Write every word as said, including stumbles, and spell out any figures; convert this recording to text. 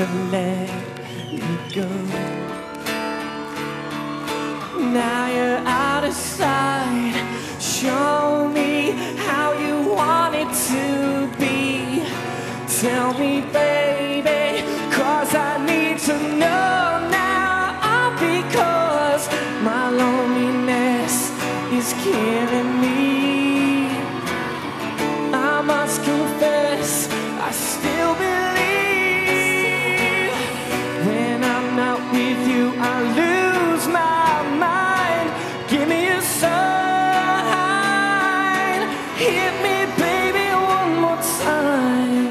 never let you go. Now you're out of sight. Show me how you want it to be. Tell me, baby, 'cause I need to know now, because my loneliness is killing me. I must confess, I still believe when I'm not with you, I lose my mind. Give me a sign, hit me, baby, one more time.